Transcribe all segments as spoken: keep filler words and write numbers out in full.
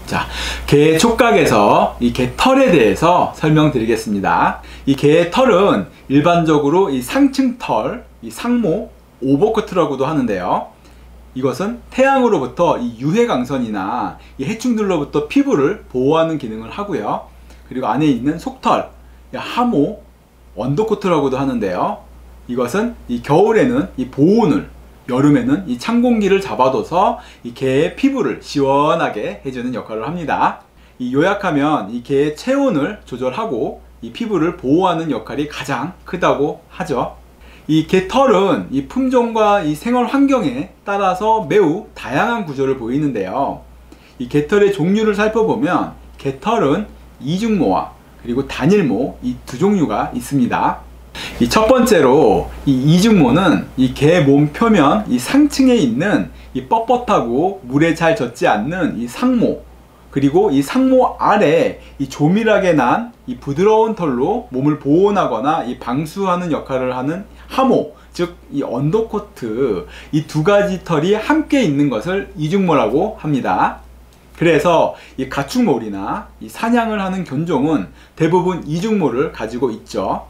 자, 개 촉각에서 이 개 털에 대해서 설명드리겠습니다. 이 개의 털은 일반적으로 이 상층 털, 이 상모, 오버커트라고도 하는데요. 이것은 태양으로부터 이 유해 강선이나 이 해충들로부터 피부를 보호하는 기능을 하고요. 그리고 안에 있는 속털, 하모, 언더코트라고도 하는데요. 이것은 이 겨울에는 이 보온을, 여름에는 이 찬 공기를 잡아둬서 이 개의 피부를 시원하게 해주는 역할을 합니다. 이 요약하면 이 개의 체온을 조절하고 이 피부를 보호하는 역할이 가장 크다고 하죠. 이 개 털은 이 품종과 이 생활 환경에 따라서 매우 다양한 구조를 보이는데요. 이 개털의 종류를 살펴보면 개털은 이중모와 그리고 단일모, 이 두 종류가 있습니다. 이 첫 번째로 이 이중모는 이 개 몸 표면 이 상층에 있는 이 뻣뻣하고 물에 잘 젖지 않는 이 상모, 그리고 이 상모 아래 이 조밀하게 난 이 부드러운 털로 몸을 보온하거나 이 방수하는 역할을 하는 하모, 즉 이 언더코트, 이 두 가지 털이 함께 있는 것을 이중모라고 합니다. 그래서 이 가축몰이나 이 사냥을 하는 견종은 대부분 이중모를 가지고 있죠.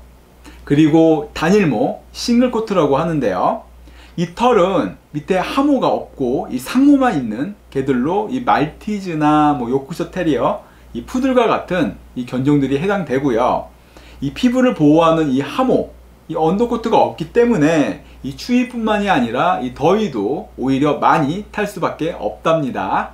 그리고 단일모, 싱글코트라고 하는데요. 이 털은 밑에 하모가 없고 이 상모만 있는 개들로 이 말티즈나 뭐 요크셔 테리어, 이 푸들과 같은 이 견종들이 해당되고요. 이 피부를 보호하는 이 하모, 이 언더코트가 없기 때문에 이 추위뿐만이 아니라 이 더위도 오히려 많이 탈 수밖에 없답니다.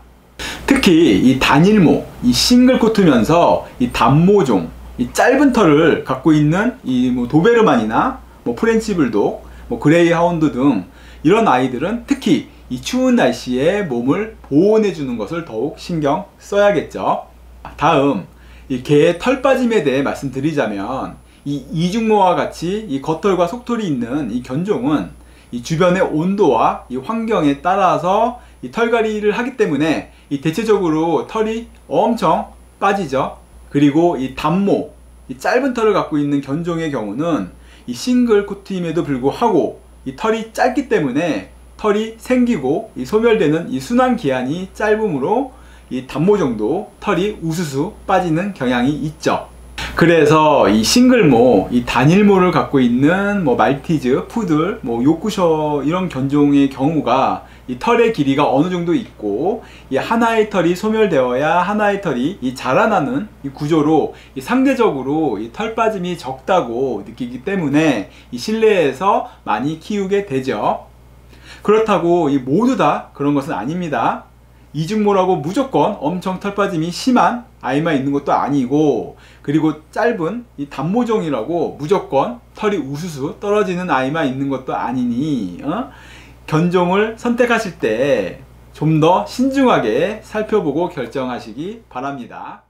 특히 이 단일모, 이 싱글코트면서 이 단모종, 이 짧은 털을 갖고 있는 이 뭐 도베르만이나 뭐 프렌치 불독, 뭐 그레이하운드 등 이런 아이들은 특히 이 추운 날씨에 몸을 보온해 주는 것을 더욱 신경 써야겠죠. 다음, 이 개의 털 빠짐에 대해 말씀드리자면 이 이중모와 같이 이 겉털과 속털이 있는 이 견종은 이 주변의 온도와 이 환경에 따라서 이 털갈이를 하기 때문에 이 대체적으로 털이 엄청 빠지죠. 그리고 이 단모, 이 짧은 털을 갖고 있는 견종의 경우는 이 싱글 코트임에도 불구하고 이 털이 짧기 때문에 털이 생기고 이 소멸되는 이 순환 기한이 짧으므로 이 단모종도 털이 우수수 빠지는 경향이 있죠. 그래서 이 싱글모, 이 단일모를 갖고 있는 뭐 말티즈, 푸들, 뭐 요크셔 이런 견종의 경우가 이 털의 길이가 어느 정도 있고 이 하나의 털이 소멸되어야 하나의 털이 이 자라나는 이 구조로 이 상대적으로 이 털 빠짐이 적다고 느끼기 때문에 이 실내에서 많이 키우게 되죠. 그렇다고 이 모두 다 그런 것은 아닙니다. 이중모라고 무조건 엄청 털 빠짐이 심한 아이만 있는 것도 아니고, 그리고 짧은 이 단모종이라고 무조건 털이 우수수 떨어지는 아이만 있는 것도 아니니 어? 견종을 선택하실 때 좀 더 신중하게 살펴보고 결정하시기 바랍니다.